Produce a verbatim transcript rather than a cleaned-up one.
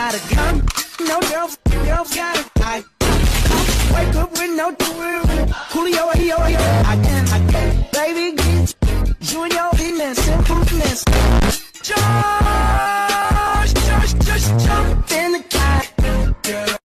got a gun. No girls, girls got a I wake up with no Julio, yo, yo.